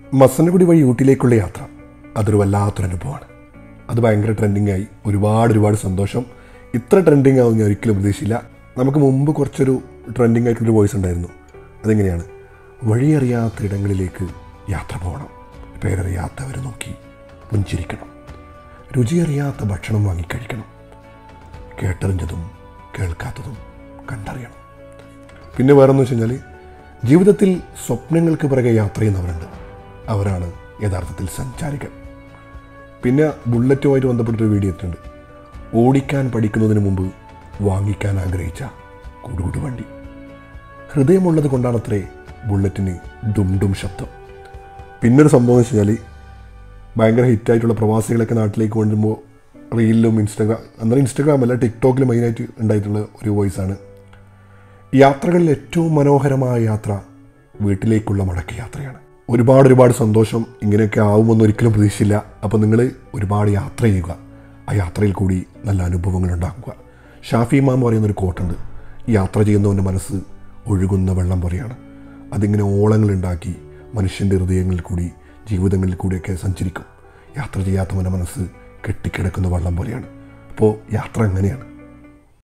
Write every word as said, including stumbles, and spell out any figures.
മസനഗുഡി വഴി ഊട്ടിയിലേക്കുള്ള യാത്ര അതൊരു വല്ലാത്തൊരു അനുഭവമാണ്. അത് ഭയങ്കര ട്രെൻഡിങ് ആയി. ഒരുപാട് ഒരുപാട് സന്തോഷം. ഇത്ര ട്രെൻഡിങ് ആവും ഞാൻ ഒരിക്കലും പ്രതീക്ഷിച്ചില്ല. നമുക്ക് മുമ്പ് കുറച്ചൊരു ട്രെൻഡിങ് ആയിട്ടുള്ളൊരു വോയിസ് ഉണ്ടായിരുന്നു. അതെങ്ങനെയാണ്? വഴിയറിയാത്ത ഇടങ്ങളിലേക്ക് യാത്ര പോകണം, പേരറിയാത്തവരെ നോക്കി പുഞ്ചിരിക്കണം, രുചിയറിയാത്ത ഭക്ഷണം വാങ്ങിക്കഴിക്കണം, കേട്ടറിഞ്ഞതും കേൾക്കാത്തതും കണ്ടറിയണം. പിന്നെ വേറെന്ന് വെച്ച് കഴിഞ്ഞാൽ ജീവിതത്തിൽ സ്വപ്നങ്ങൾക്ക് പിറകെ യാത്ര ചെയ്യുന്നവരുണ്ട്. അവരാണ് യഥാർത്ഥത്തിൽ സഞ്ചാരികൾ. പിന്നെ ബുള്ളറ്റുമായിട്ട് ബന്ധപ്പെട്ടൊരു വീഡിയോ എത്തുന്നുണ്ട്. ഓടിക്കാൻ പഠിക്കുന്നതിന് മുമ്പ് വാങ്ങിക്കാൻ ആഗ്രഹിച്ച കുടുകുടു വണ്ടി. ഹൃദയമുള്ളത് കൊണ്ടാണത്രേ ബുള്ളറ്റിന് ഡും ഡും ശബ്ദം. പിന്നൊരു സംഭവം എന്ന് വെച്ച് കഴിഞ്ഞാൽ ഭയങ്കര ഹിറ്റായിട്ടുള്ള പ്രവാസികളൊക്കെ നാട്ടിലേക്ക് കൊണ്ടുവരുമ്പോൾ റീലിലും ഇൻസ്റ്റാഗ്രാം അന്നേരം ഇൻസ്റ്റാഗ്രാമല്ല ടിക്ടോക്കിൽ മെയിനായിട്ട് ഉണ്ടായിട്ടുള്ള ഒരു വോയിസാണ്. യാത്രകളിൽ ഏറ്റവും മനോഹരമായ യാത്ര വീട്ടിലേക്കുള്ള മടക്ക യാത്രയാണ്. ഒരുപാട് ഒരുപാട് സന്തോഷം. ഇങ്ങനെയൊക്കെ ആവുമെന്ന് ഒരിക്കലും പ്രതീക്ഷിച്ചില്ല. അപ്പോൾ നിങ്ങൾ ഒരുപാട് യാത്ര ചെയ്യുക, ആ യാത്രയിൽ കൂടി നല്ല അനുഭവങ്ങൾ ഉണ്ടാക്കുക. ഷാഫി ഇമാം പറയുന്നൊരു കോട്ടുണ്ട്, യാത്ര ചെയ്യുന്നവൻ്റെ മനസ്സ് ഒഴുകുന്ന വെള്ളം പോലെയാണ്. അതിങ്ങനെ ഓളങ്ങളുണ്ടാക്കി മനുഷ്യൻ്റെ ഹൃദയങ്ങളിൽ കൂടി ജീവിതങ്ങളിൽ കൂടിയൊക്കെ സഞ്ചരിക്കും. യാത്ര ചെയ്യാത്തവൻ്റെ മനസ്സ് കെട്ടിക്കിടക്കുന്ന വെള്ളം പോലെയാണ്. അപ്പോൾ യാത്ര അങ്ങനെയാണ്.